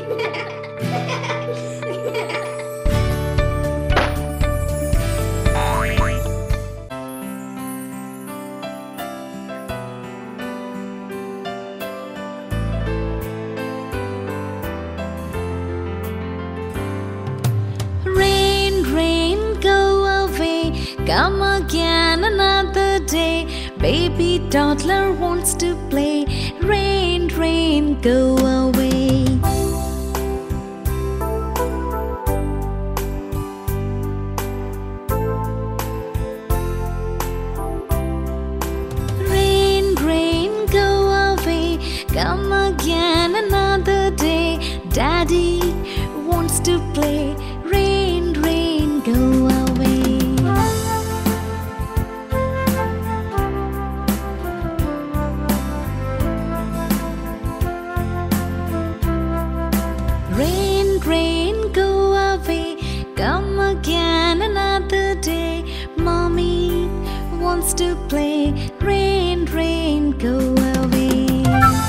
Come again another day. Baby toddler wants to play. Rain, rain, go away. Rain, rain, go away. Come again another day. Daddy wants to play. Rain, rain, go away. Rain, rain, go away. Come again another day. Mommy wants to play. Rain, rain, go away.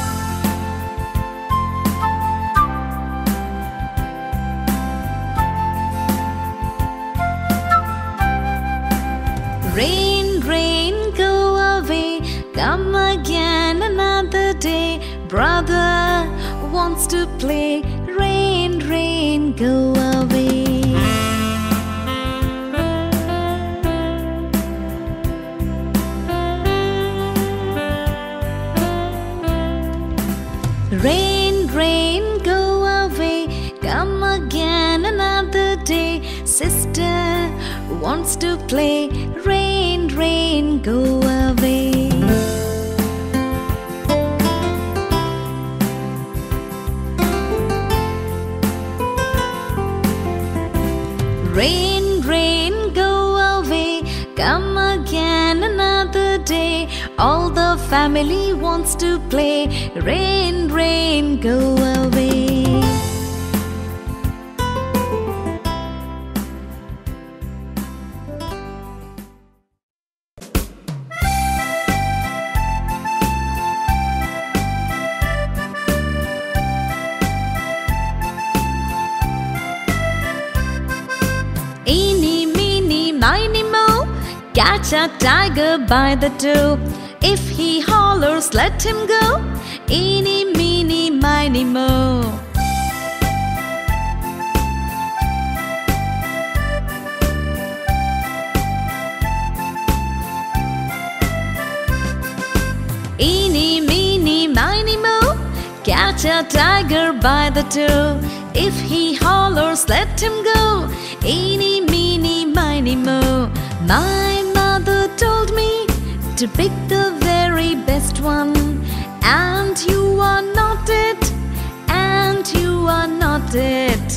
Rain, rain, go away. Come again another day. Brother wants to play. Rain, rain, go away. Rain, rain, go away. Come again another day. Sister wants to play. Rain, rain, go away. Rain, rain, go away. Come again another day. All the family wants to play. Rain, rain, go away. Eeny, meeny, miny, moe. Catch a tiger by the toe. If he hollers, let him go. Eeny, meeny, miny, moe. Eeny, meeny, miny, moe. Catch a tiger by the toe. If he hollers, let him go. Eeny, meeny, miny, moe. My mother told me to pick the very best one. And you are not it. And you are not it.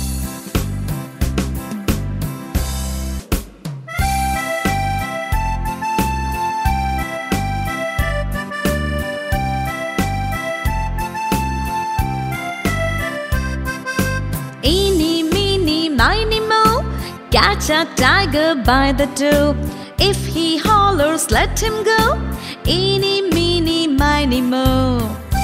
Eeny, meeny, miny, moe. Catch a tiger by the toe. If he hollers, let him go. Eeny, meeny, miny, moe.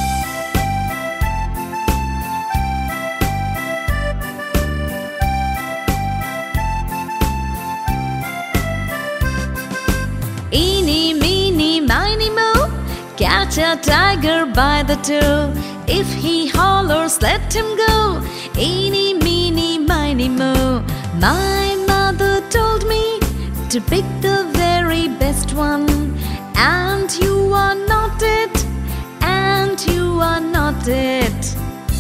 Eeny, meeny, miny, moe. Catch a tiger by the toe. If he hollers, let him go. Eeny, meeny, miny, moe. My mother told me to pick the very best one. And you are not it. And you are not it.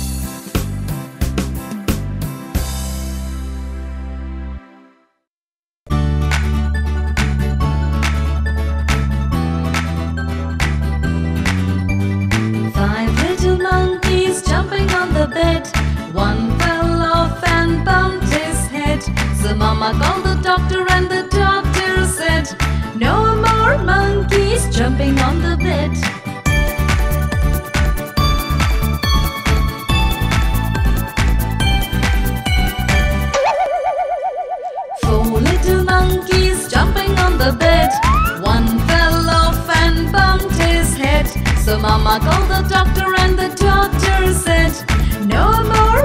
Jumping on the bed, one fell off and bumped his head. So Mama called the doctor and the doctor said, no more monkeys jumping on the bed. 4 little monkeys jumping on the bed, one fell off and bumped his head. So Mama called the doctor and the doctor said, no more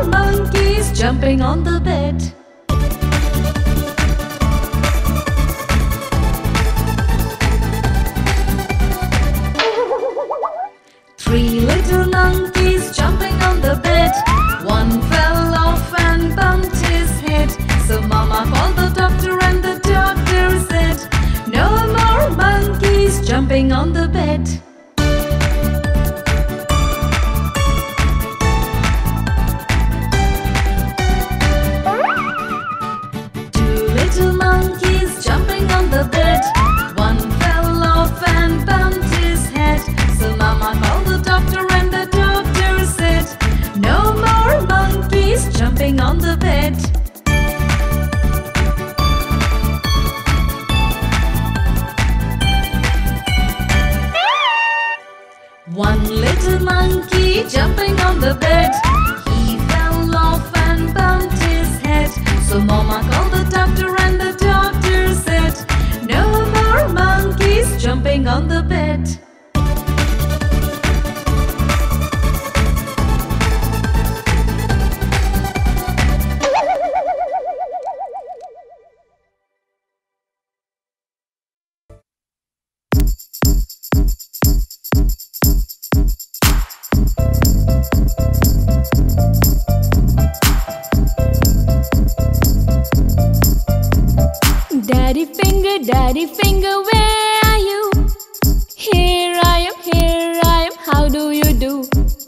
finger, where are you? Here I am, how do you do?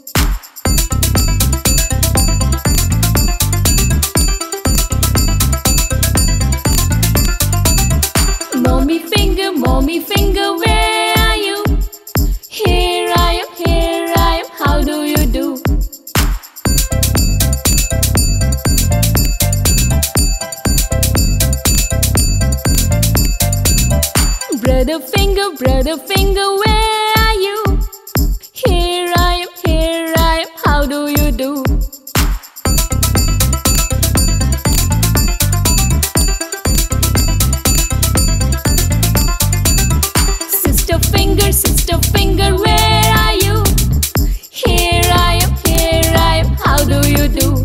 Mommy finger, where are you? Here I am, how do you do? Brother finger, where are you? Here I am, how do you do? Sister finger, where are you? Here I am, how do you do?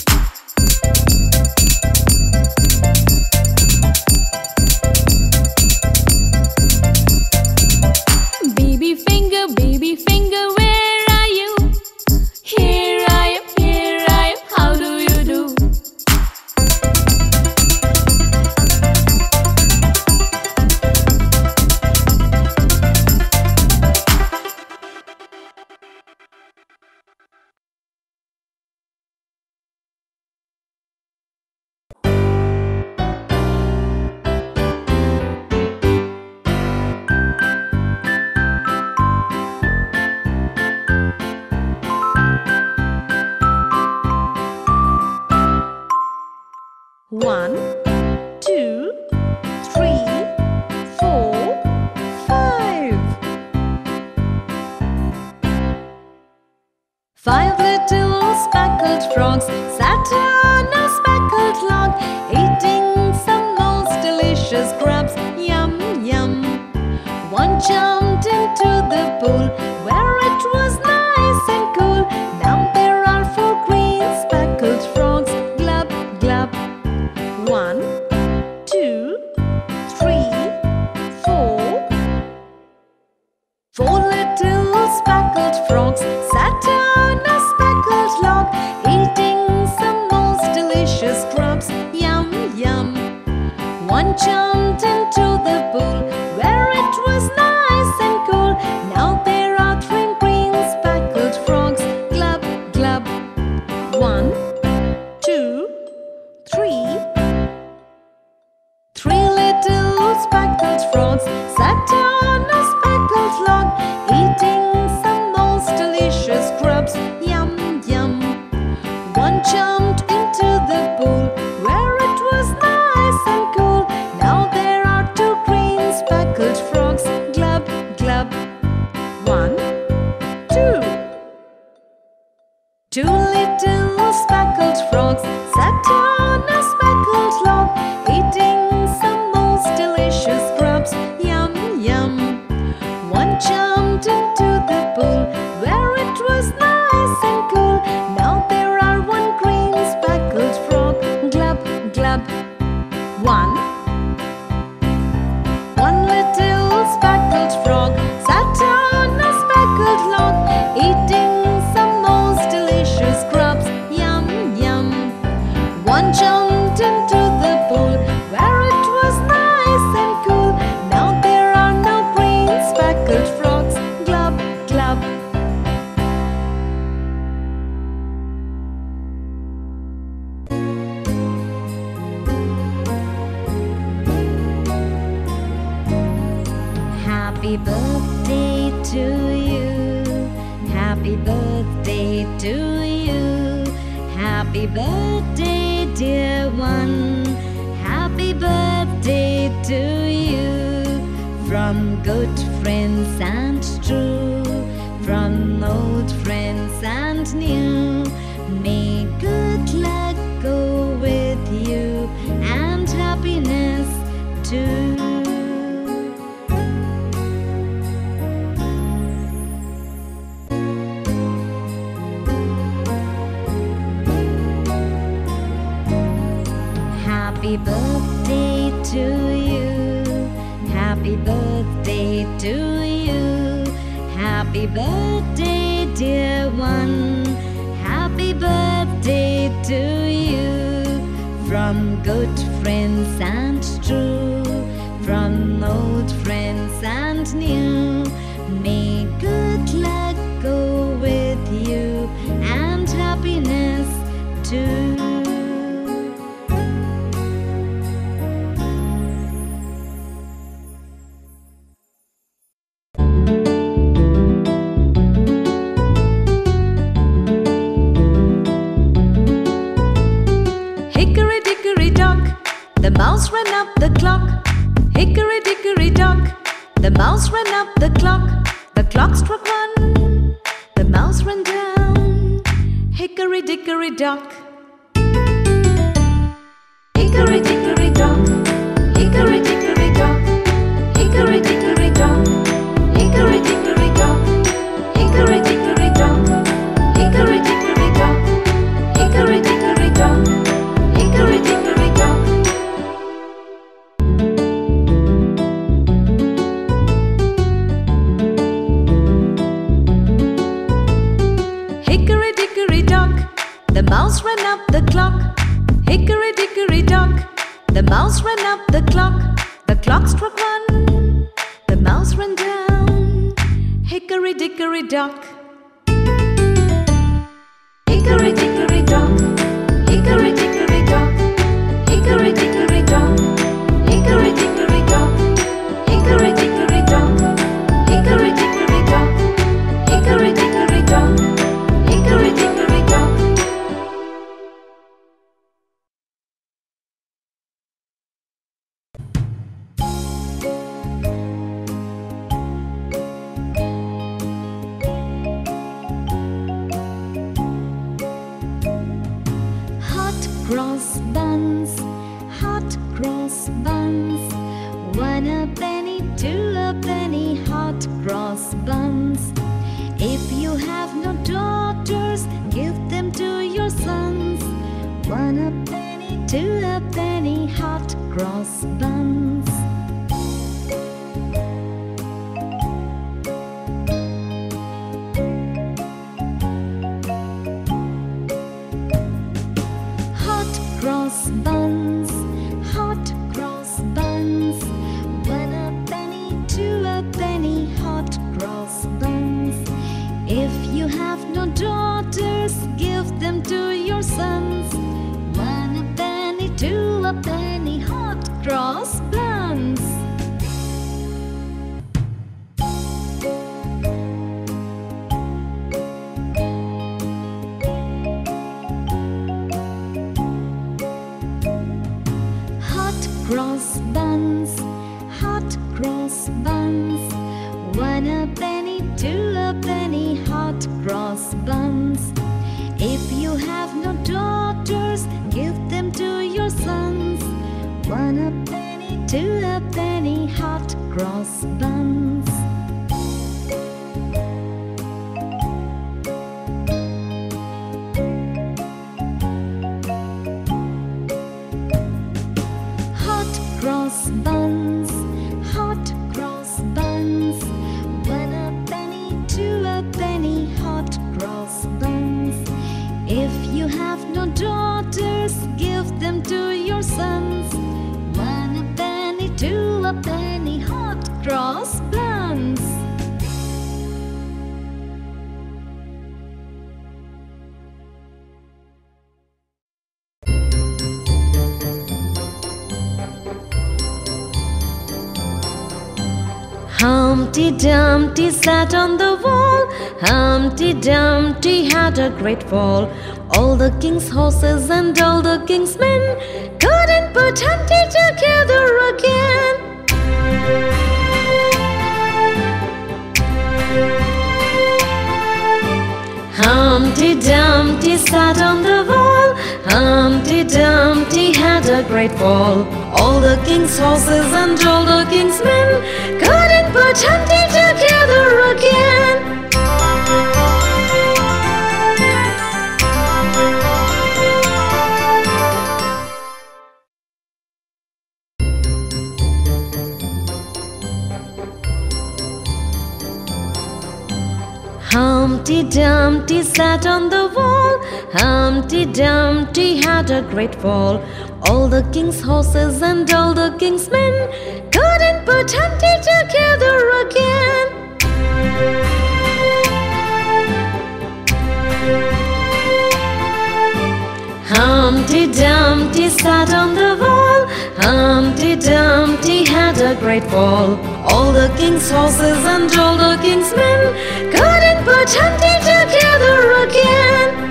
Baby finger, where are you? Here I am, how do you do? One, two, three, four, five. 5 little speckled frogs sat on a speckled log, eating some most delicious grubs. Yum, yum. One jumped into the pool where it was nice and cool. Now there are 4 green speckled frogs. Glub, glub. 1, 2, 3, 4. 4 little speckled frogs sat on a speckled log, eating some most delicious grubs. Yum, yum. One jumped into the pool where it was nice and cool. Now there are 3 green speckled frogs. Glub, glub. 1, 2, 3. 3 little speckled frogs sat on a speckled log, eating some most delicious grubs. Yum, yum. One jumped into the pool where it was nice and cool. Now there are 2 green speckled frogs. Glub, glub. 1, 2. 2 little speckled frogs sat on a speckled log, eating some most delicious grubs. Yum, yum. One jumped into the pool where it was nice and cool. Now there are 1 green speckled frog. Glub, glub. 1. 1 little speckled frog sat on a speckled log, eating some most delicious grubs. Yum, yum. One jumped into the pool where it was nice and cool. Now there are no green speckled frogs. Glub, glub. Happy birthday to you. Happy birthday to you. Happy birthday, dear one. Happy birthday to you. From good friends and true, from old friends and new. May good luck go with you and happiness too. Happy birthday to you. Happy birthday to you. Happy birthday, dear one. Happy birthday to you. From good friends and true, from old friends and new. May good luck go with you and happiness too. Hickory dickory dock, the mouse ran up the clock. Hickory dickory dock, the mouse ran up the clock. The clock struck one, the mouse ran down. Hickory dickory dock. Hickory dickory dock, hickory dickory dock, hickory dickory dock, hickory dickory dock, hickory dickory dock, hickory dickory dock, hickory dickory dock, hickory dickory dock. Hickory dickory dock, the mouse ran up the clock. Hickory dickory dock, the mouse ran up the clock. The clock struck one, the mouse ran down. Hickory dickory dock. Hickory dickory dock, hickory dickory dock, hickory dickory dock, hickory dickory dock, hickory dickory dock, hickory dickory dock, hickory dickory dock, hickory dickory dock. Hot cross buns, hot cross buns. 1 a penny, 2 a penny, hot cross buns. If you have no daughters, give them to your sons. 1 a penny, 2 a penny, hot cross buns. Hot cross buns, hot cross buns. 1 a penny, 2 a penny, hot cross buns. If you have no daughters, give them to your sons. 1 a penny, 2 a penny, hot cross buns. Hot cross buns, hot cross buns. 1 a penny, 2 a penny, hot cross buns. If you have no daughters, give them to your sons. 1 a penny, 2 a penny, hot cross buns. Hot cross buns, hot cross buns. 1 a penny, 2 a penny, hot cross buns. If you have no daughters, give them to your sons. 1 a penny, 2 a penny, hot cross buns. Humpty Dumpty sat on the wall. Humpty Dumpty had a great fall. All the king's horses and all the king's men couldn't put Humpty together again. Humpty Dumpty sat on the wall. Humpty Dumpty had a great fall. All the king's horses and all the king's men couldn't put Humpty together again. Humpty Dumpty sat on the wall. Humpty Dumpty had a great fall. All the king's horses and all the king's men couldn't put Humpty together again. Humpty Dumpty sat on the wall. Humpty Dumpty had a great fall. All the king's horses and all the king's men couldn't put Humpty together again.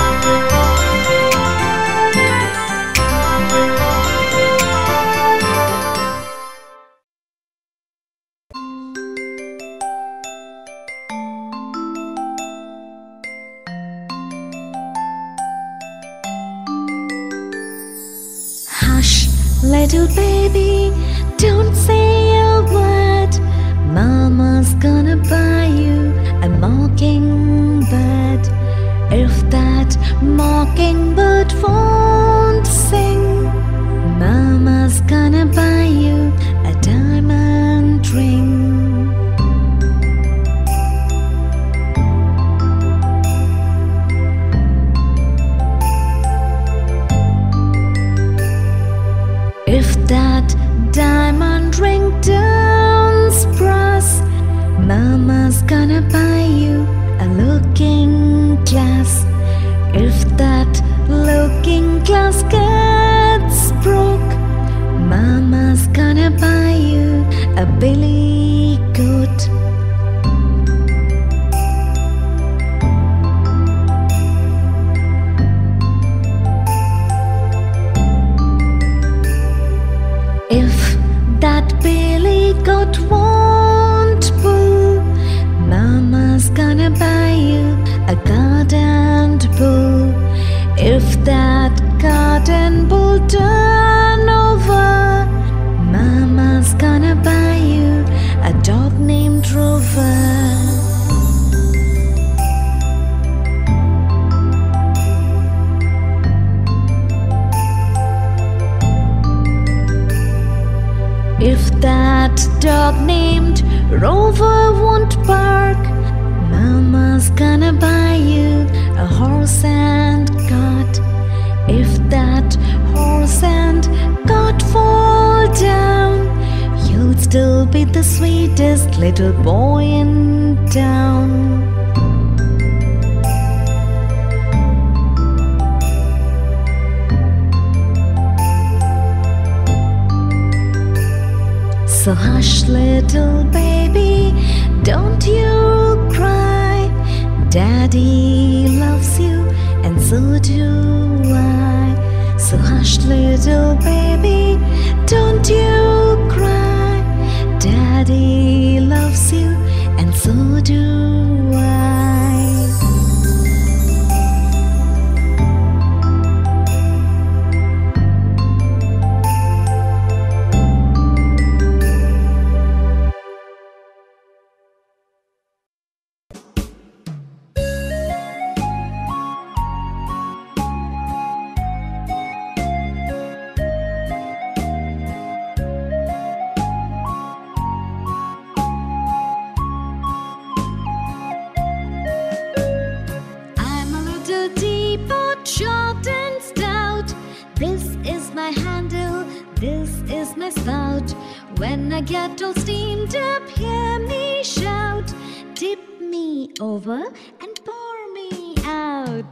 Hush, little baby, don't say a word. Mama's gonna buy you a mockingbird. If that mockingbird won't sing, Mama's gonna buy you a diamond ring. If that diamond ring turns brass, Mama's gonna buy you a looking glass. If that looking glass gets broke, Mama's gonna buy you a billy goat. If that billy goat won't pull, Mama's gonna buy you a garden bull. If that garden bull turn over, Mama's gonna buy you a dog named Rover. If that dog named Rover won't bark, Mama's gonna buy you a horse and cart. If that horse and cart fall down, you'll still be the sweetest little boy in town. So hush, little baby, don't you cry. Daddy loves you and so do I. So hush, little baby, don't you cry. Daddy loves you and so do I. Short and stout, this is my handle, this is my spout. When I get all steamed up, hear me shout. Tip me over and pour me out.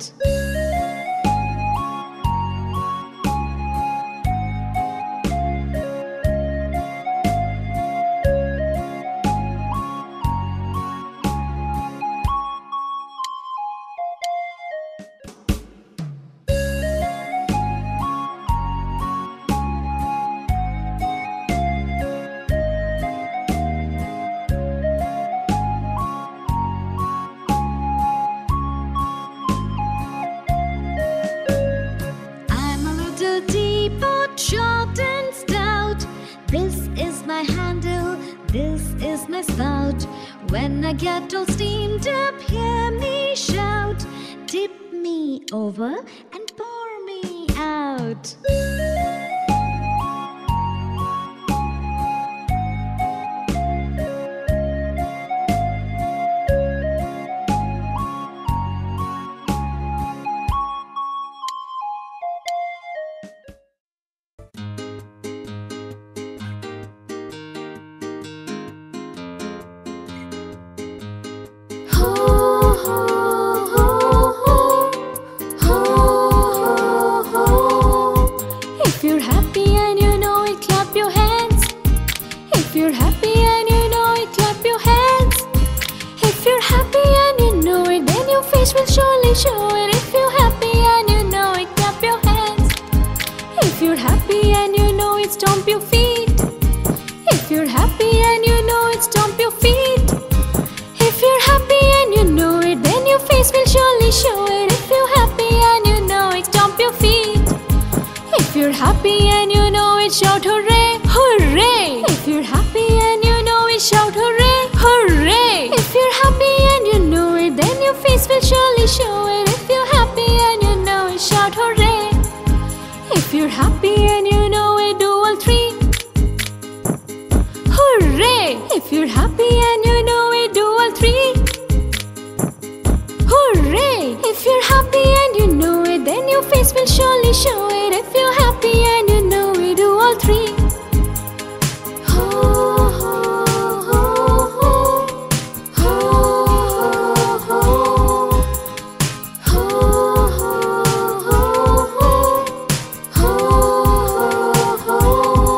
Short and stout, this is my handle, this is my spout. When I get all steamed up, hear me shout. Tip me over and pour me out. surely show it. If you're happy and you know it, shout hooray. If you're happy and you know it, do all three. Hooray! If you're happy and you know it, do all three. Hooray! If you're happy and you know it, then your face will surely show it. If you're happy and you know it, do all three. Ho, ho, ho, ho. Ho, ho, ho. Ho, ho, ho, ho. Ho, ho, ho.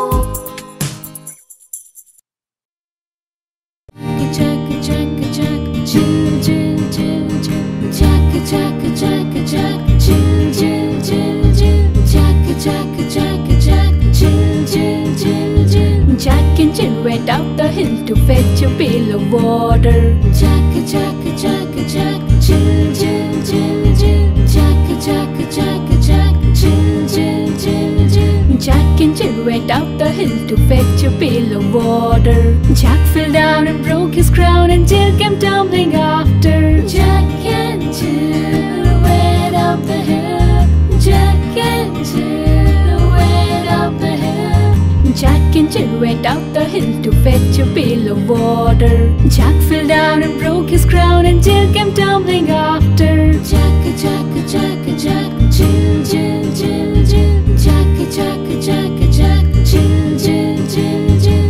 Jack, jack, jack, jill, jill, jill, jill. Jack, jack, jack, jack, jill, jill, jill, jill. Jack, jack, jack, jack, jill, jill, jill, jill. Jack and Jill went up the hill to fetch a pail of water. Jack, jack, jack, jack, jill, jill, jill, jill. Jack, jack, jack, jack, jill, jill, jill, jill. Jack and Jill went up the hill to fetch a pail of water. Jack fell down and broke his crown, and Jill came tumbling after. Jack and Jill went up the hill. Jack and Jill went up the hill. Jack and Jill went up the hill to fetch a pail of water. Jack fell down and broke his crown, and Jill came tumbling after. Jack, Jack, Jack, Jack, Jill, Jill, Jill, Jill. Jack, Jack, Jack, Jack, Jill, Jill, Jill, Jill.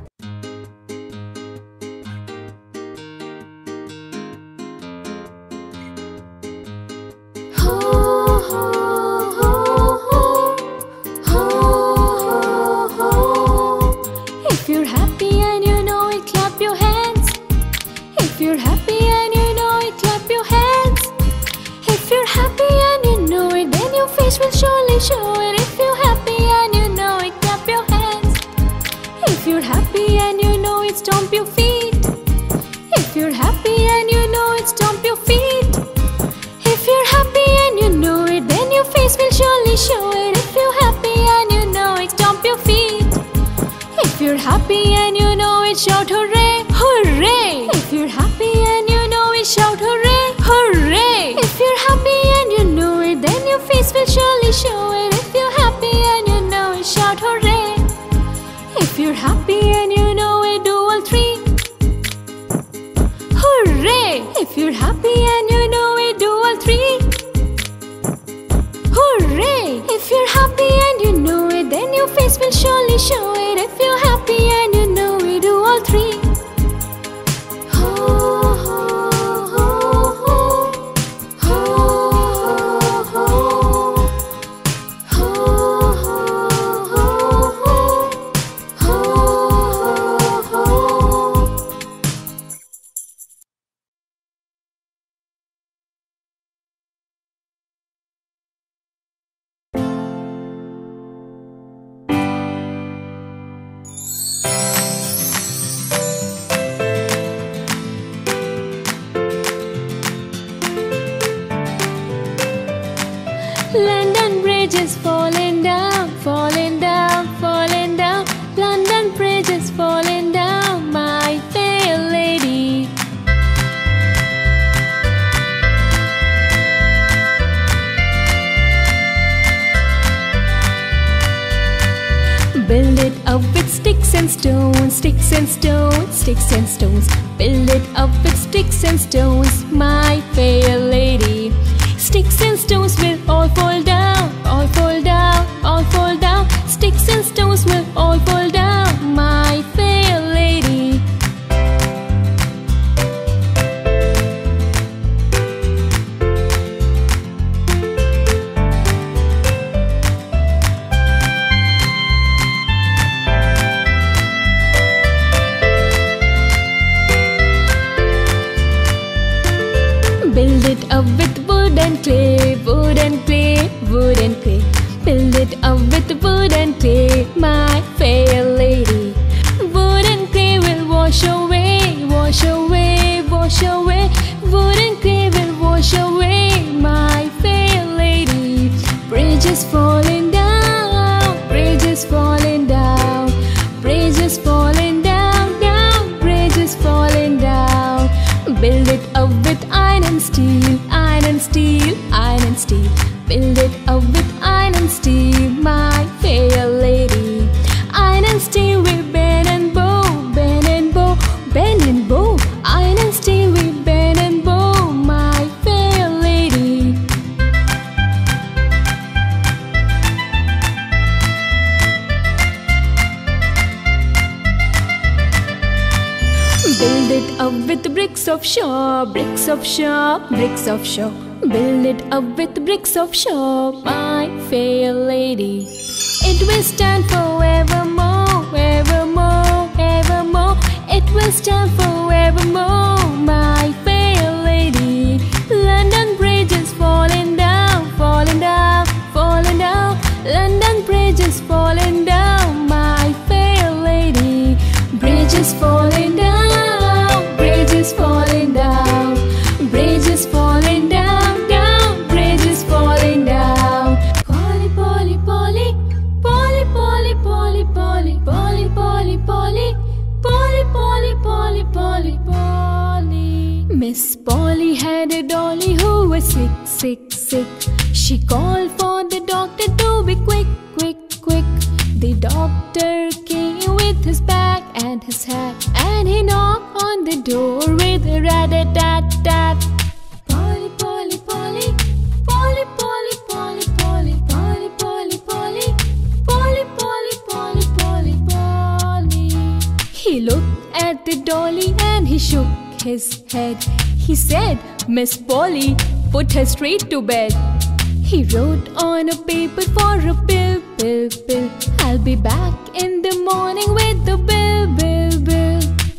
Ho, ho, ho, ho. Ho, ho, ho. If you're happy and you know it, clap your hands. If you're happy and you know it, clap your hands. If you're happy and you know it, then your face will surely show it. If you're happy and you know it, clap your hands. If you're happy and you know it, stomp your feet. If you're happy and you know it, stomp your feet. If you're happy and you know it, then your face will surely show it. If you're happy and you know it, stomp your feet. If you're happy and you know it, shout hooray, hooray. If you're happy and you know it, shout hooray, hooray. If you're happy and you know it, then your face will surely show it. If you're happy and you know it, shout hooray. If you're happy and you know it, do all three. Hooray! If you're happy and you know it, do all three. Hooray! If you're happy and you know it, then your face will surely show it. If you're happy and you know it, do all three. Ho, ho, ho, ho. Ho, ho, ho. Ho, ho, ho, ho. Ho, ho, ho. London Bridge is falling down, falling down, falling down. London Bridge is falling down, my fair lady. Build it up with sticks and stones, sticks and stones, sticks and stones. Build it up with sticks and stones, my fair lady. Sticks and stones will all fall down, all fall down, all fall down. Sticks and stones will all fall down, my fair lady. Build it Build it up with iron and steel, my fair lady. Iron and steel we bend and bow, bend and bow, bend and bow. Iron and steel we bend and bow, my fair lady. Build it up with bricks of shore, bricks of shore, bricks of shore. Build it up with bricks of shore, my fair lady. It will stand forevermore, evermore, evermore. It will stand forevermore, my fair lady. London Bridge is falling down, falling down, falling down. London Bridge is falling down, my fair lady. Bridge is falling down, bridge is falling down, bridge is falling down, down, bridge is falling down. Polly, Polly, Polly, Polly, Polly, Polly, Polly, Polly, Polly, Polly, Polly, Polly, Polly, Polly, Polly. Miss Polly had a dolly who was sick, sick, sick. She called for the doctor to be quick, quick, quick. The doctor came with his bag and his hat, and he knocked on the door with a rat-a-tat-tat. Polly, Polly, Polly, Polly, Polly, Polly, Polly, Polly, Polly, Polly, Polly, Polly, Polly, Polly, Polly. He looked at the dolly and he shook his head. He said, Miss Polly, put her straight to bed. He wrote on a paper for a bill, bill, bill. I'll be back in the morning with the bill, bill, bill.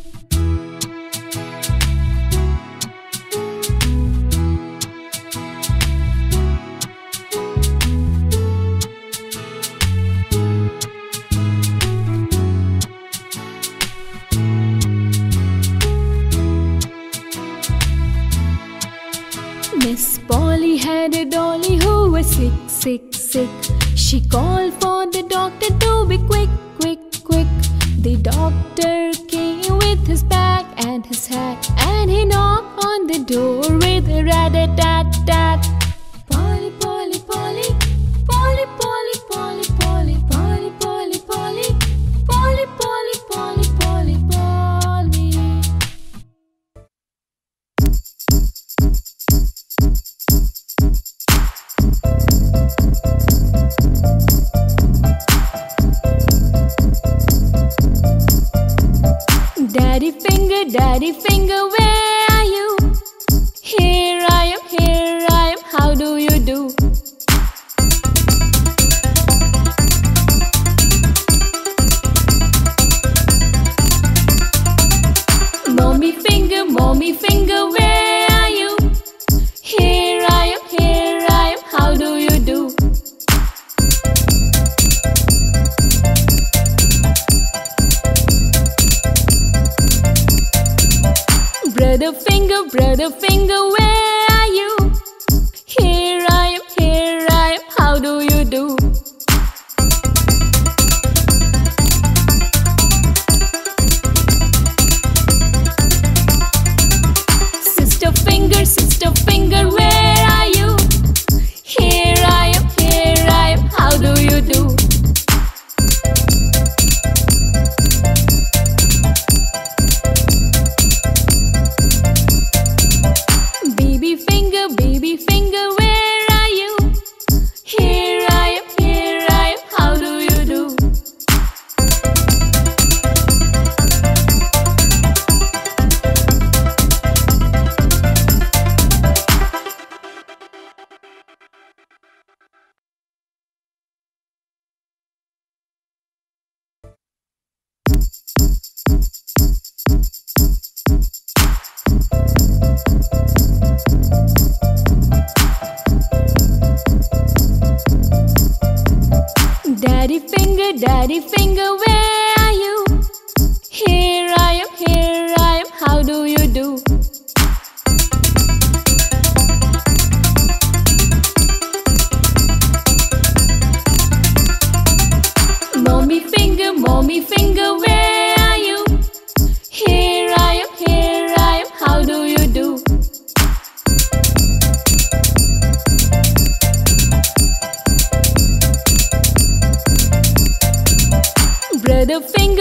Miss Polly had a dolly who was sick, sick, sick. She called for the doctor to be quick, quick, quick. The doctor came with his bag and his hat, and he knocked on the door with a rat-a-tat-tat. Polly, Polly, Polly, Polly, Polly, Polly, Polly, Polly, Polly, Polly, Polly, Polly, Polly, Polly, Polly. Daddy finger, where are you? Here I am, how do you do? Mommy finger, where are you? Here I am, how do you do? Brother finger, where are you? Here I am, how do you do? Sister finger, where are you? Here I am, how do you do? Baby finger, where are you? Here I am, how do you do? Daddy finger, where are you? Here I am, how do you do? Mommy finger, where are you? Here I am, how do you do?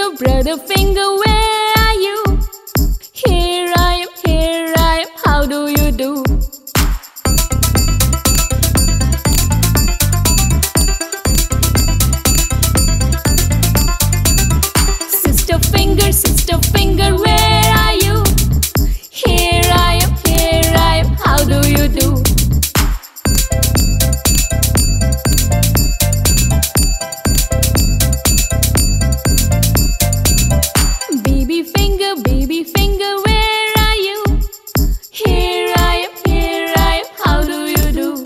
brother finger, where are you? Here I am, how do you do? Sister finger, where are you? Here I am, how do you do? Baby finger, where are you? Here I am, how do you do?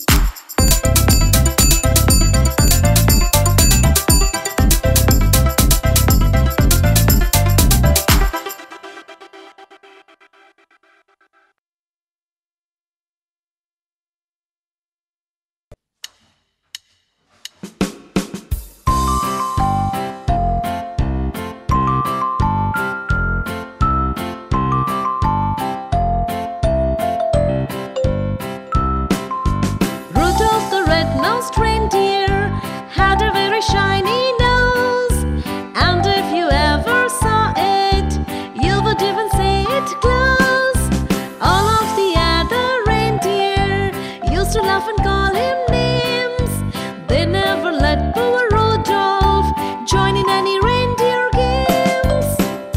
Reindeer had a very shiny nose, and if you ever saw it, you would even see it close. All of the other reindeer used to laugh and call him names. They never let poor Rudolph join in any reindeer games.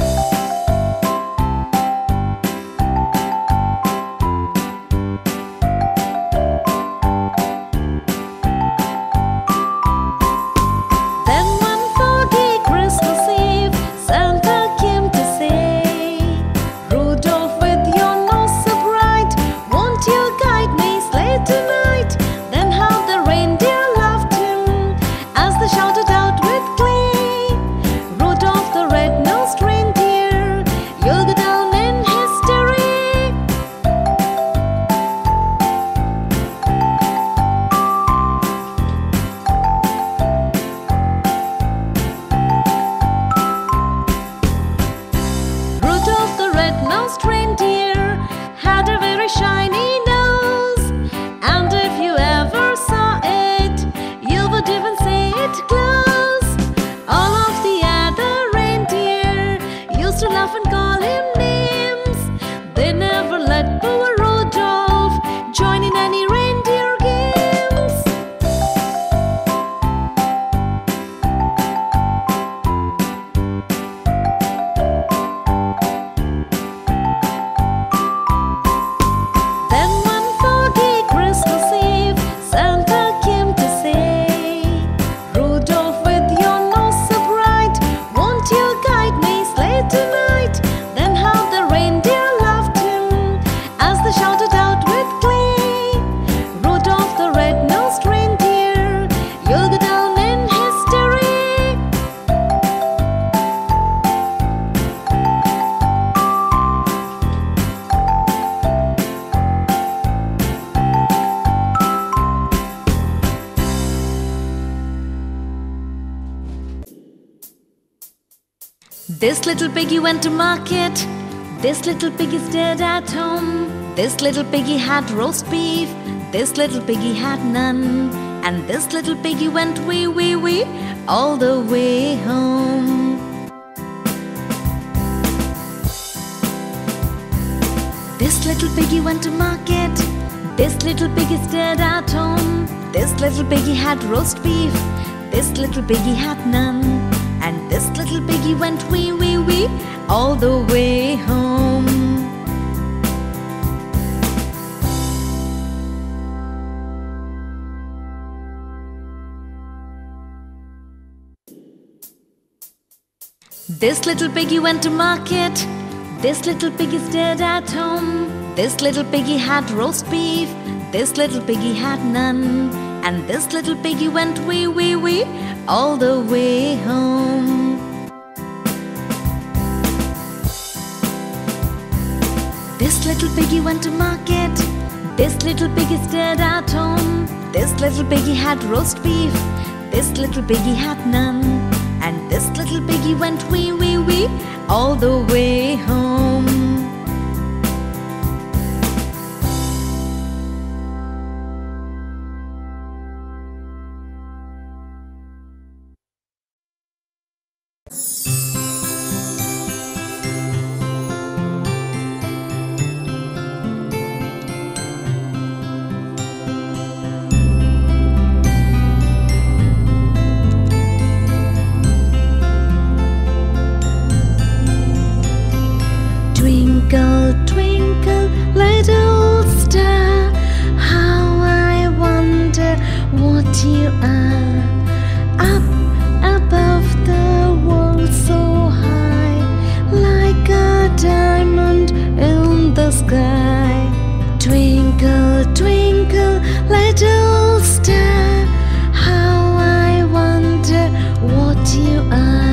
Reindeer had a very shiny nose, and if you ever saw it, you would even see it close. All of the other reindeer used to laugh and call him names. They never let poor Rudolph join in any reindeer games. This little piggy went to market. This little piggy stayed at home. This little piggy had roast beef. This little piggy had none. And this little piggy went wee, wee, wee all the way home. This little piggy went to market. This little piggy stayed at home. This little piggy had roast beef. This little piggy had none. And this little piggy went wee, wee, wee all the way home. This little piggy went to market. This little piggy stayed at home. This little piggy had roast beef. This little piggy had none. And this little piggy went wee, wee, wee all the way home. This little piggy went to market. This little piggy stayed at home. This little piggy had roast beef. This little piggy had none. And this little piggy went wee, wee, wee all the way home. what you are. Up above the world so high, like a diamond in the sky. Twinkle, twinkle, little star, how I wonder what you are.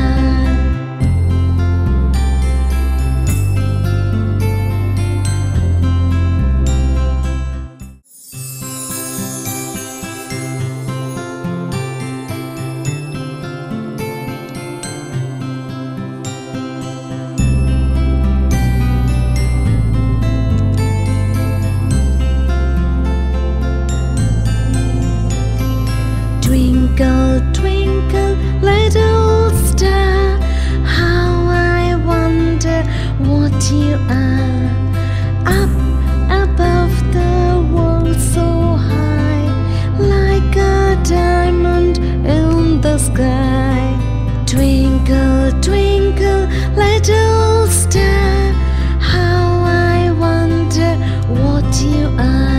Twinkle, twinkle, little star, how I wonder what you are. Up above the world so high, like a diamond in the sky. Twinkle, twinkle, little star, how I wonder what you are.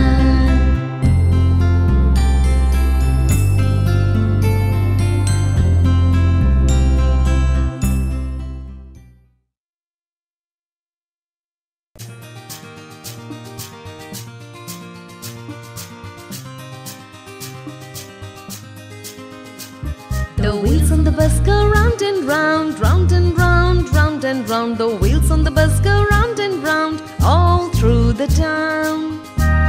The wheels on the bus go round and round, round and round, round and round. The wheels on the bus go round and round, all through the town.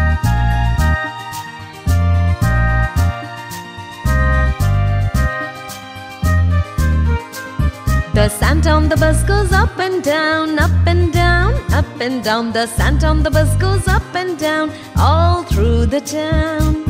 The Santa on the bus goes up and down, up and down, up and down. The Santa on the bus goes up and down, all through the town.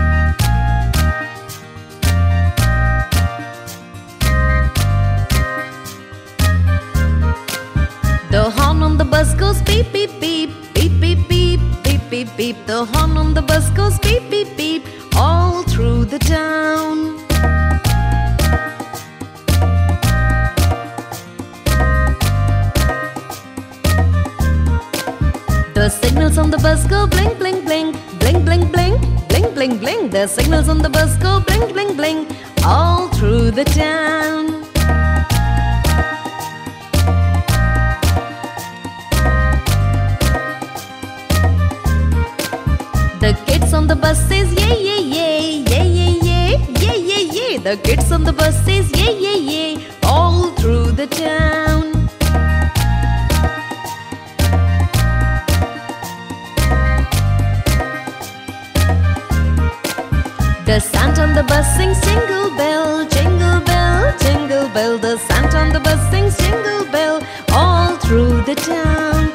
The horn on the bus goes beep, beep, beep, beep, beep, beep, beep, beep, beep. The horn on the bus goes beep, beep, beep, all through the town. The signals on the bus go blink, blink, blink, blink, blink, blink, blink, blink, blink. The signals on the bus go blink, blink, blink, all through the town. The kids on the bus says yay, yay, yay, yay, yay, yay, yay, yay, yay. The kids on the bus says yay, yay, yay, all through the town. The Santa on the bus sings jingle bell, jingle bell, jingle bell. The Santa on the bus sings jingle bell, all through the town.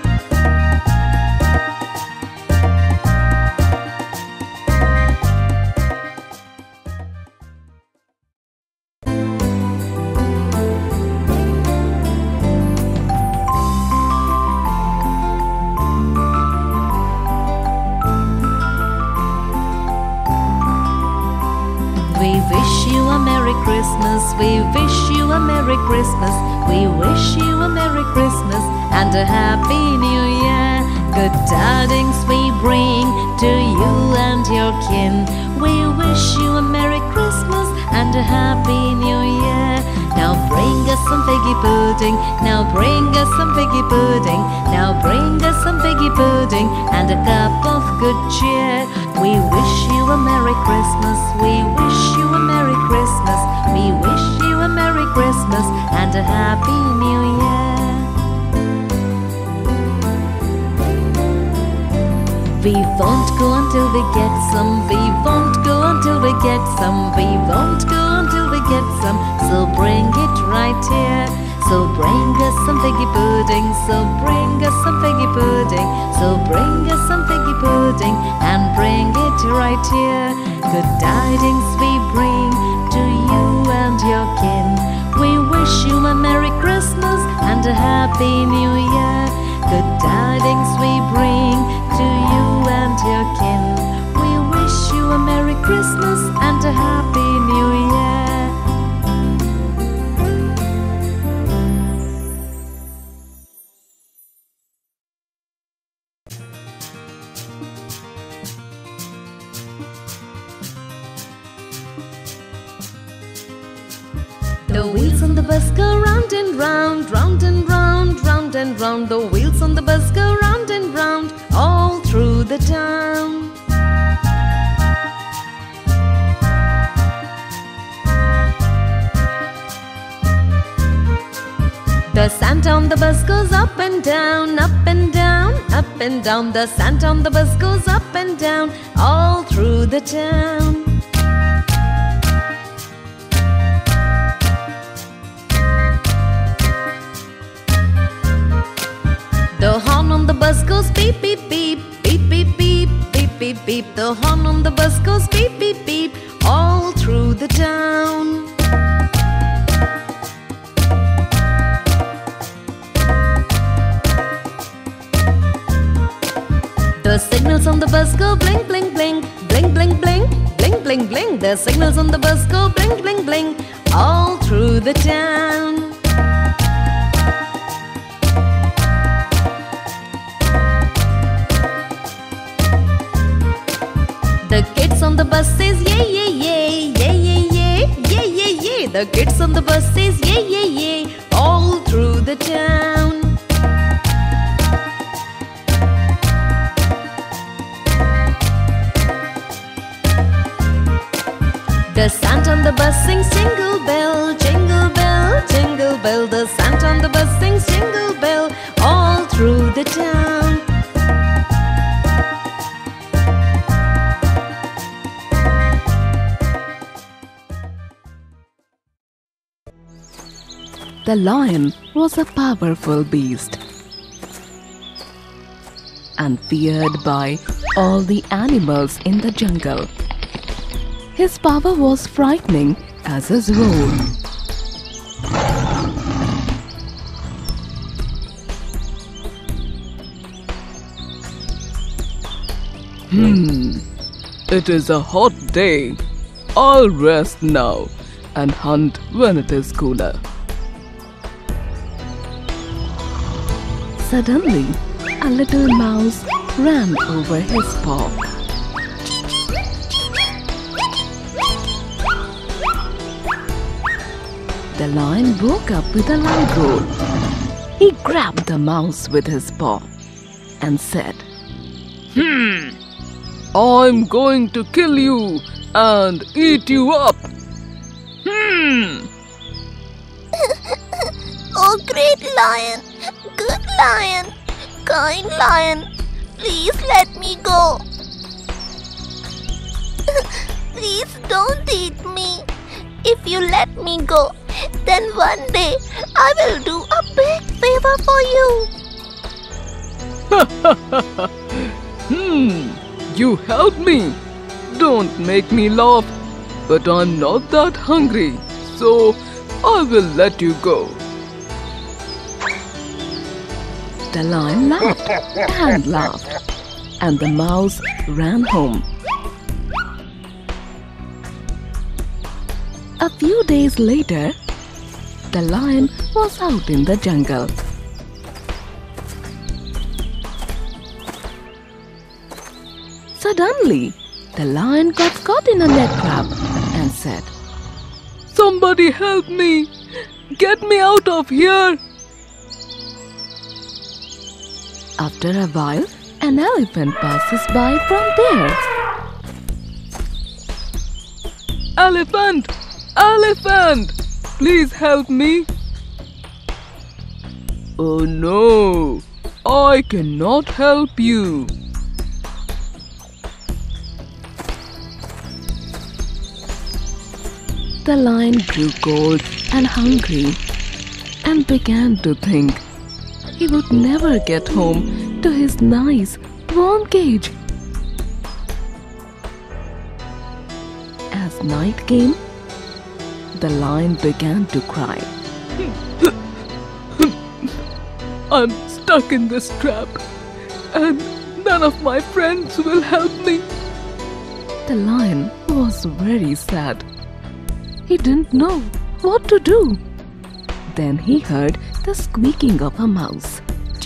We wish you a Merry Christmas, we wish you a Merry Christmas, we wish you a Merry Christmas and a Happy New Year. Good tidings we bring to you and your kin. We wish you a Merry Christmas and a Happy New Year. Now bring us some figgy pudding, now bring us some figgy pudding, now bring us some figgy pudding and a cup of good cheer. We wish you a Merry Christmas, we wish you a Merry Christmas, we wish you a Merry Christmas and a Happy New Year. We won't go until we get some, we won't go until we get some, we won't go until we get some, so bring it right here. So bring us some figgy pudding, so bring us some figgy pudding, so bring us some figgy pudding and bring it right here. Good tidings we bring to you and your kin. We wish you a Merry Christmas and a Happy New Year. Good tidings we bring to you and your kin. We wish you a Merry Christmas and a Happy New Year. wheels on the bus go round and round, round and round, round and round. The wheels on the bus go round and round, all through the town. The Santa on the bus goes up and down, up and down, up and down. The Santa on the bus goes up and down, all through the town. The horn on the bus goes beep, beep, beep, beep, beep, beep, beep, beep, beep. The horn on the bus goes beep, beep, beep, all through the town. The signals on the bus go blink, blink, blink, blink, blink, blink, blink, blink, blink. The signals on the bus go blink, blink, blink, all through the town. The kids on the bus says yay, yay, yay, yay, yay, yay, yay, yay, yay. The kids on the bus says yay, yay, yay, all through the town. The Santa on the bus sings jingle bell, jingle bell, jingle bell. The Santa on the bus sings jingle bell, all through the town. The lion was a powerful beast and feared by all the animals in the jungle. His power was frightening as his roar. It is a hot day. I'll rest now and hunt when it is cooler. Suddenly, a little mouse ran over his paw. The lion woke up with a loud roar. He grabbed the mouse with his paw and said, I'm going to kill you and eat you up. Oh, great lion, good lion, kind lion, please let me go. Please don't eat me. If you let me go, then one day I will do a big favor for you. You help me. Don't make me laugh. But I'm not that hungry, so I will let you go. The lion laughed and laughed, and the mouse ran home. A few days later, the lion was out in the jungle. Suddenly, the lion got caught in a net trap and said, Somebody help me! Get me out of here! After a while, an elephant passes by from there. Elephant! Elephant! Please help me! Oh no! I cannot help you! The lion grew cold and hungry and began to think he would never get home to his nice, warm cage. As night came, the lion began to cry. I'm stuck in this trap and none of my friends will help me. The lion was very sad. He didn't know what to do. Then he heard the squeaking of a mouse.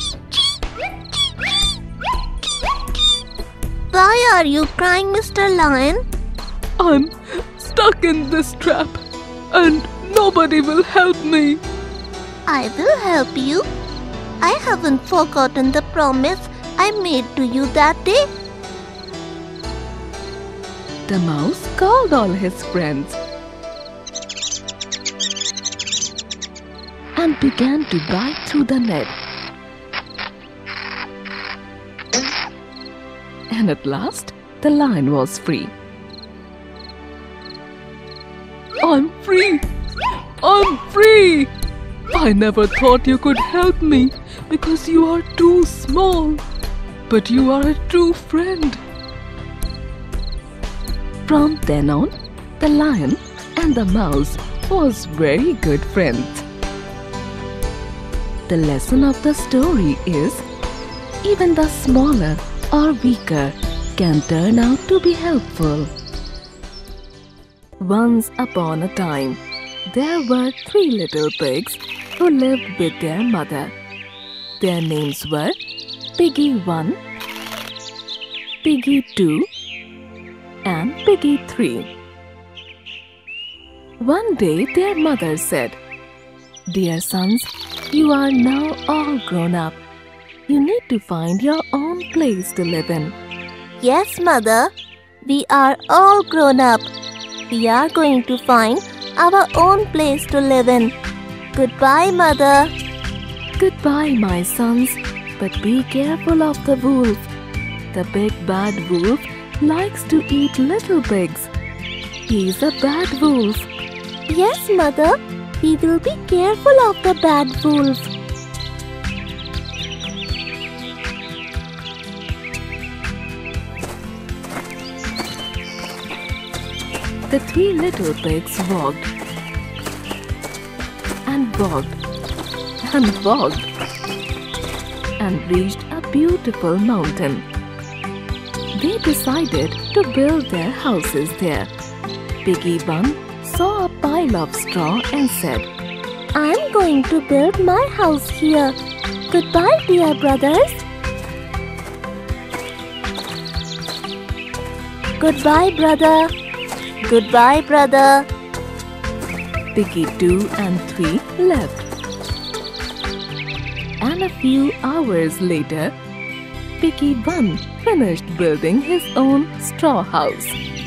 Why are you crying, Mr. Lion? I'm stuck in this trap and Nobody will help me. I will help you. I haven't forgotten the promise I made to you that day. The mouse called all his friends and began to bite through the net. And at last, the lion was free. I'm free! I'm free! I never thought you could help me because you are too small. But you are a true friend. From then on, the lion and the mouse was very good friends. The lesson of the story is, even the smaller or weaker can turn out to be helpful. Once upon a time, there were 3 little pigs who lived with their mother. Their names were Piggy 1, Piggy 2, and Piggy 3. One day their mother said, "Dear sons, you are now all grown up. You need to find your own place to live in." Yes, Mother. We are all grown up. We are going to find our own place to live in. Goodbye, Mother. Goodbye, my sons, but be careful of the wolf. The big bad wolf likes to eat little pigs. He's a bad wolf. Yes, Mother. We will be careful of the bad wolf. The 3 little pigs walked and walked and walked and reached a beautiful mountain. They decided to build their houses there. Piggy 1 saw a pile of straw and said, I'm going to build my house here. Goodbye, dear brothers. Goodbye, brother. Goodbye, brother. Piggy 2 and 3 left. And a few hours later, Piggy 1 finished building his own straw house.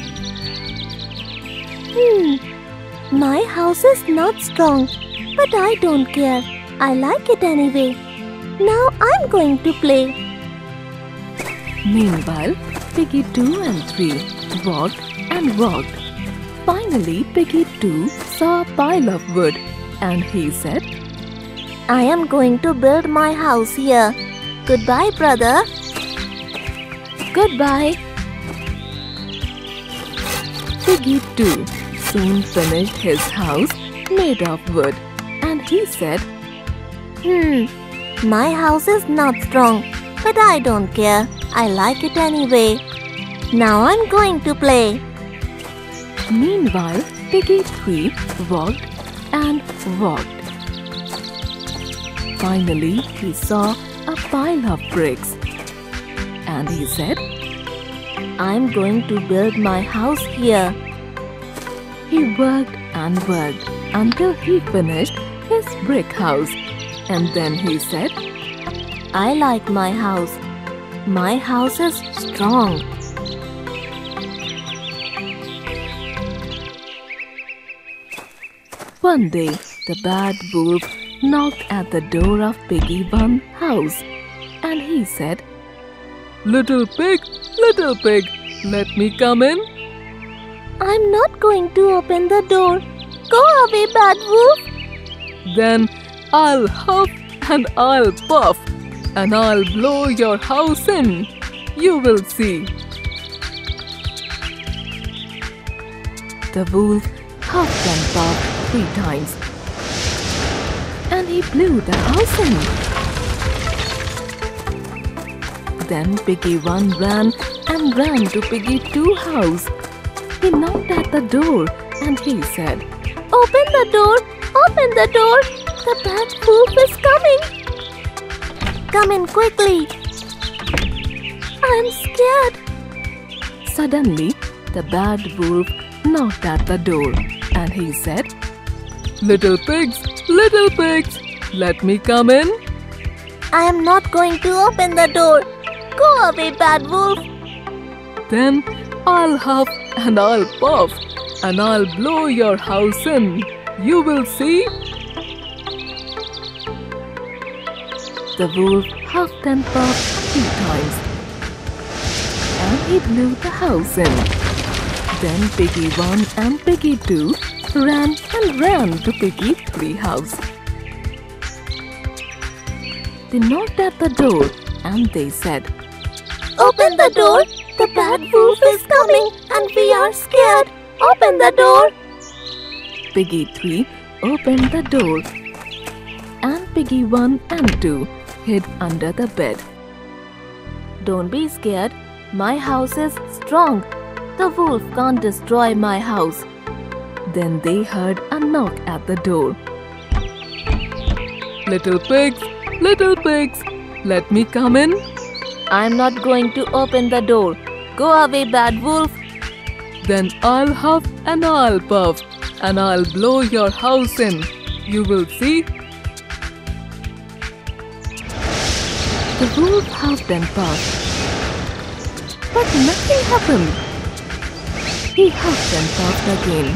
My house is not strong, but I don't care. I like it anyway. Now I'm going to play. Meanwhile, Piggy 2 and 3 walked and walked. Finally, Piggy 2 saw a pile of wood and he said, I am going to build my house here. Goodbye, brother. Goodbye. Piggy 2 soon finished his house made of wood and he said, My house is not strong, but I don't care. I like it anyway. Now I'm going to play. Meanwhile, Piggy 3 walked and walked. Finally, he saw a pile of bricks and he said, I'm going to build my house here. He worked and worked until he finished his brick house. And then he said, I like my house. My house is strong. One day, the bad wolf knocked at the door of Piggy 1's house and he said, Little pig, let me come in. I'm not going to open the door. Go away, bad wolf. Then I'll huff and I'll puff and I'll blow your house in. You will see. The wolf huffed and puffed 3 times and he blew the house in. Then Piggy 1 ran and ran to Piggy 2's house. He knocked at the door and he said, Open the door! Open the door! The bad wolf is coming! Come in quickly! I'm scared! Suddenly, the bad wolf knocked at the door and he said, Little pigs, let me come in. I am not going to open the door. Go away, bad wolf. Then I'll huff and I'll puff and I'll blow your house in. You will see. The wolf huffed and puffed a few times, and he blew the house in. Then Piggy 1 and Piggy 2 ran to Piggy 3's house. They knocked at the door and they said, Open the door. The bad wolf is coming and we are scared. Open the door. Piggy 3 opened the door, and Piggy 1 and 2 hid under the bed. Don't be scared. My house is strong. The wolf can't destroy my house. Then they heard a knock at the door. Little pigs, let me come in. I'm not going to open the door. Go away, bad wolf. Then I'll huff and I'll puff and I'll blow your house in. You will see. The wolf huffed and puffed, but nothing happened. He huffed and puffed again,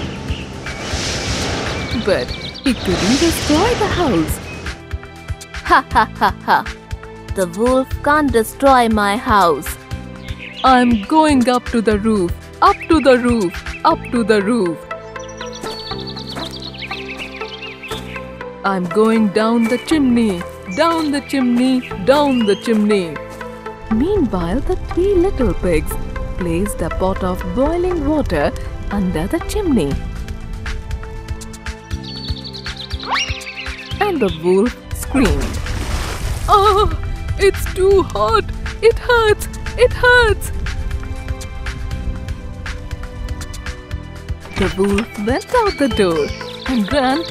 but he couldn't destroy the house. Ha ha ha ha! The wolf can't destroy my house. I'm going up to the roof, up to the roof, up to the roof. I'm going down the chimney, down the chimney, down the chimney. Meanwhile, the 3 little pigs placed a pot of boiling water under the chimney. And the wolf screamed, Oh, it's too hot. It hurts. It hurts. The wolf went out the door and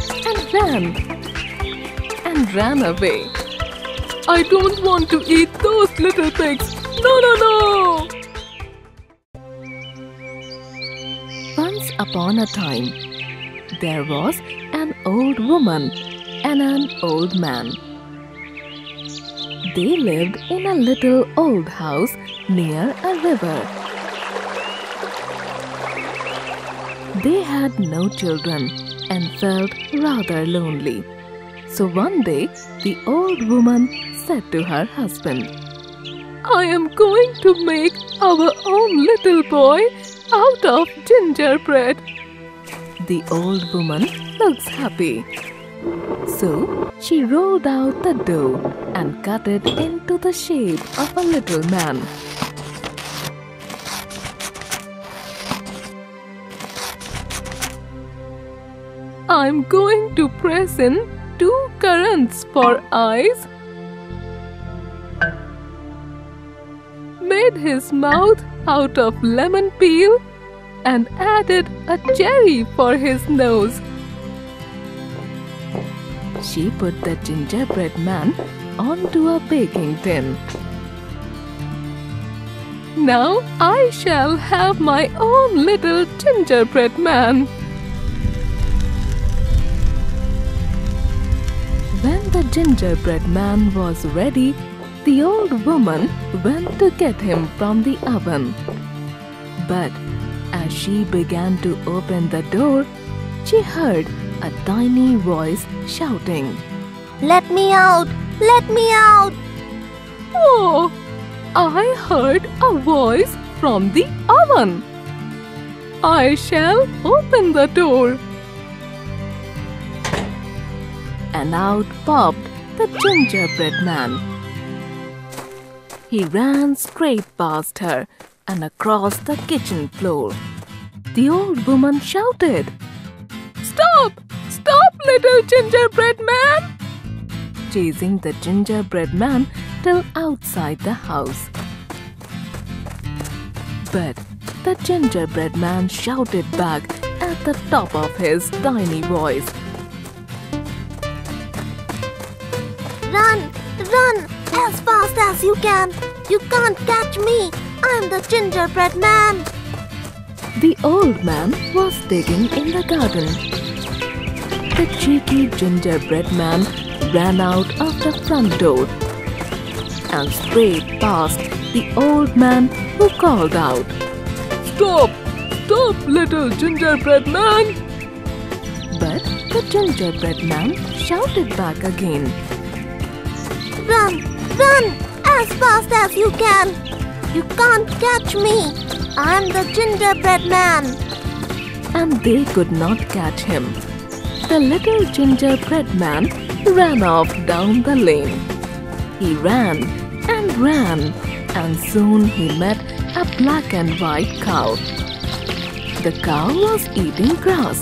ran away. I don't want to eat those little pigs. No, no, no. Once upon a time, there was an old woman and an old man. They lived in a little old house near a river. They had no children and felt rather lonely. So one day, the old woman said to her husband, I am going to make our own little boy out of gingerbread. The old woman looks happy. So she rolled out the dough and cut it into the shape of a little man. I'm going to press in 2 currants for eyes. Made his mouth out of lemon peel and added a cherry for his nose. She put the gingerbread man onto a baking tin. Now I shall have my own little gingerbread man. When the gingerbread man was ready, the old woman went to get him from the oven. But as she began to open the door, she heard a tiny voice shouting, Let me out! Let me out! Oh, I heard a voice from the oven. I shall open the door. And out popped the gingerbread man. He ran straight past her and across the kitchen floor. The old woman shouted, Stop! Stop, little gingerbread man! Chasing the gingerbread man till outside the house. But the gingerbread man shouted back at the top of his tiny voice, Run! Run! As fast as you can! You can't catch me! I'm the gingerbread man! The old man was digging in the garden. The cheeky gingerbread man ran out of the front door and straight past the old man, who called out, Stop! Stop, little gingerbread man! But the gingerbread man shouted back again, Run! Run! As fast as you can! You can't catch me! I'm the gingerbread man! and they could not catch him. The little gingerbread man ran off down the lane. He ran, and soon he met a black and white cow. The cow was eating grass.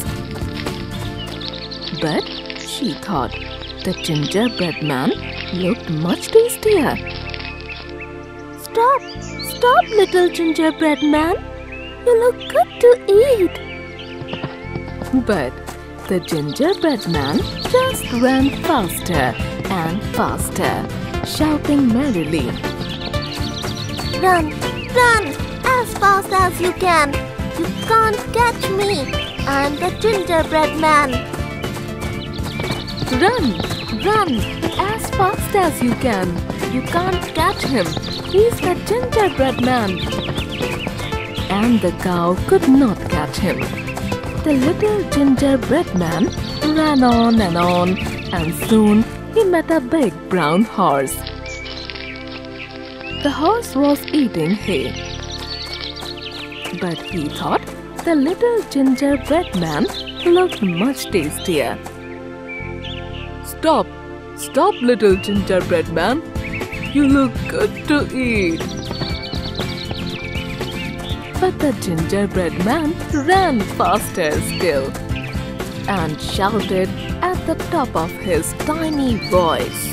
But she thought the gingerbread man looked much tastier. Stop! Stop, little gingerbread man! You look good to eat! But the gingerbread man just ran faster and faster, shouting merrily, Run! Run! As fast as you can! You can't catch me! I'm the gingerbread man! Run! Run! As fast as you can! You can't catch him! He's the gingerbread man! And the cow could not catch him. The little gingerbread man ran on, and soon he met a big brown horse. The horse was eating hay. But he thought the little gingerbread man looked much tastier. Stop! Stop, little gingerbread man! You look good to eat! But the gingerbread man ran faster still and shouted at the top of his tiny voice,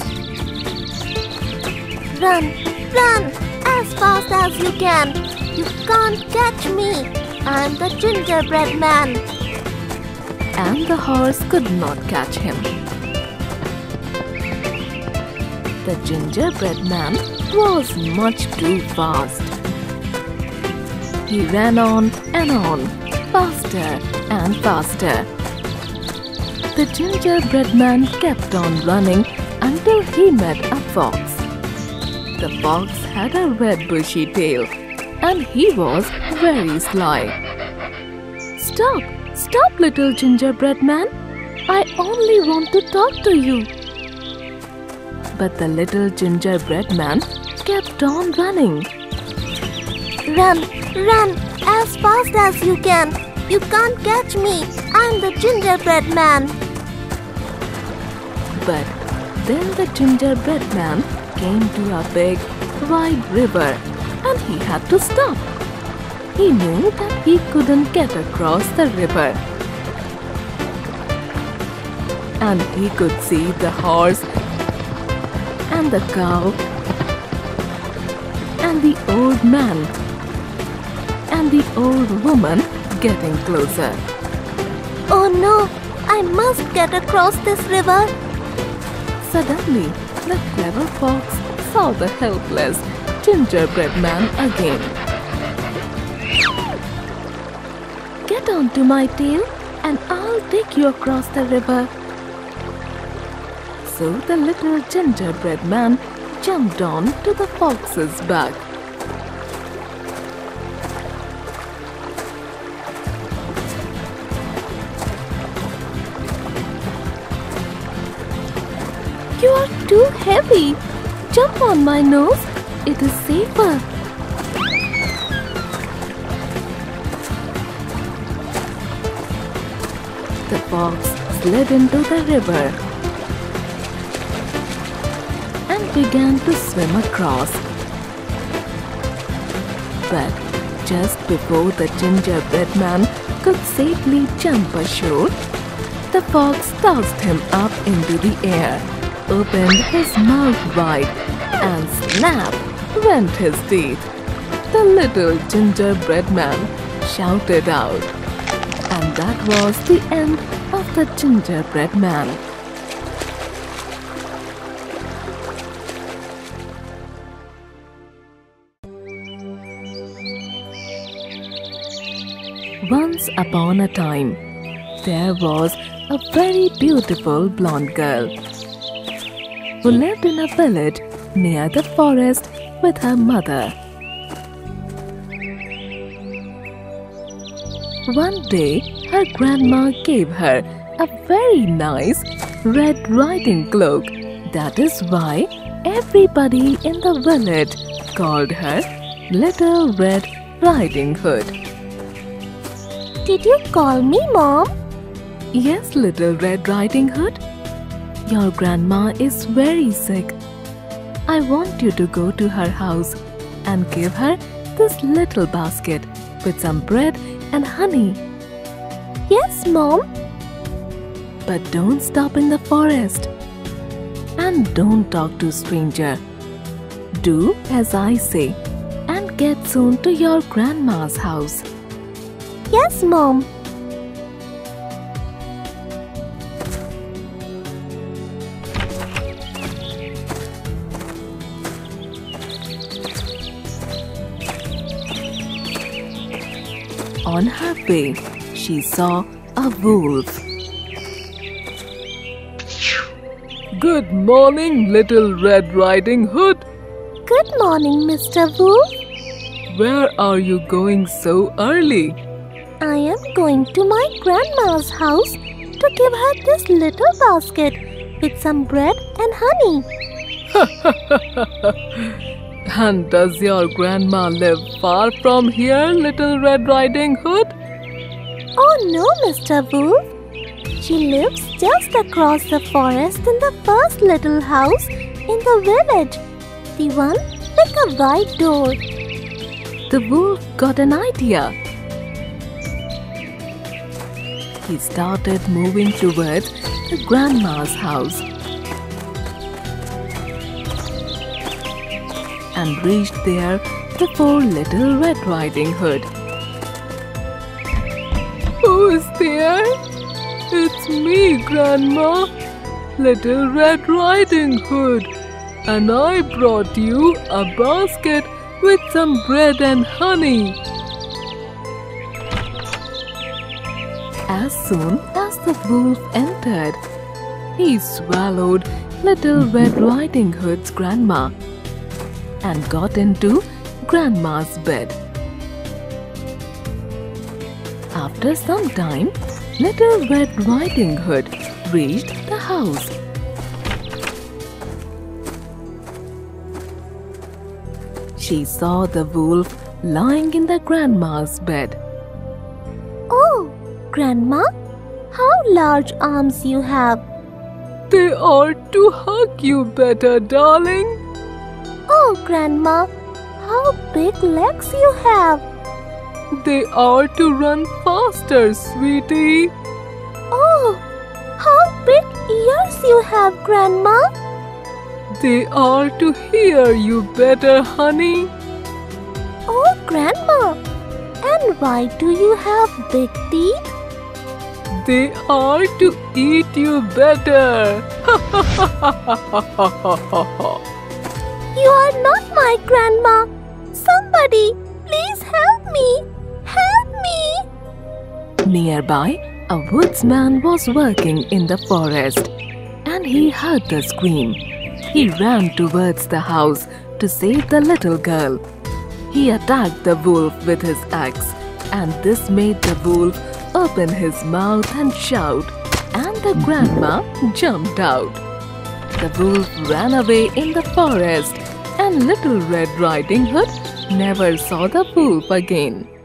Run! Run! As fast as you can! You can't catch me! I'm the gingerbread man! and the horse could not catch him. The gingerbread man was much too fast. He ran on, faster and faster. The gingerbread man kept on running until he met a fox. The fox had a red bushy tail, and he was very sly. Stop! Stop, little gingerbread man! I only want to talk to you. But the little gingerbread man kept on running. Run! Run! As fast as you can! You can't catch me! I'm the gingerbread man! But then the gingerbread man came to a big, wide river, and he had to stop. He knew that he couldn't get across the river. And he could see the horse and the cow and the old man and the old woman getting closer. Oh no! I must get across this river! Suddenly, the clever fox saw the helpless gingerbread man again. Get onto my tail and I'll take you across the river. So the little gingerbread man jumped on to the fox's back. You are too heavy! Jump on my nose, it is safer. The fox slid into the river and began to swim across. But just before the gingerbread man could safely jump ashore, the fox tossed him up into the air, opened his mouth wide, and snap went his teeth. The little gingerbread man shouted out. And that was the end of the gingerbread man. Once upon a time, there was a very beautiful blonde girl who lived in a village near the forest with her mother. One day, her grandma gave her a very nice red riding cloak. That is why everybody in the village called her Little Red Riding Hood. Did you call me, Mom? Yes, Little Red Riding Hood. Your grandma is very sick. I want you to go to her house and give her this little basket with some bread and honey. Yes, Mom. But don't stop in the forest. And don't talk to stranger. Do as I say and get soon to your grandma's house. Yes, Mom. On her way, she saw a wolf. Good morning, Little Red Riding Hood. Good morning, Mr. Wolf. Where are you going so early? I am going to my grandma's house to give her this little basket with some bread and honey. And does your grandma live far from here, Little Red Riding Hood? Oh no, Mr. Wolf. She lives just across the forest in the first little house in the village. The one with a wide door. The wolf got an idea. He started moving towards the grandma's house and reached there before Little Red Riding Hood. Who is there? It's me, Grandma, Little Red Riding Hood, and I brought you a basket with some bread and honey. As soon as the wolf entered, he swallowed Little Red Riding Hood's grandma and got into Grandma's bed. After some time, Little Red Riding Hood reached the house. She saw the wolf lying in the grandma's bed. Oh, Grandma, how large arms you have. They are to hug you better, darling. Oh, Grandma, how big legs you have. They are to run faster, sweetie. Oh, how big ears you have, Grandma. They are to hear you better, honey. Oh, Grandma, and why do you have big teeth? They are to eat you better. You are not my grandma. Somebody, please help me. Help me. Nearby, a woodsman was working in the forest and he heard the scream. He ran towards the house to save the little girl. He attacked the wolf with his axe, and this made the wolf open his mouth and shout, and the grandma jumped out. The wolf ran away in the forest, and Little Red Riding Hood never saw the wolf again.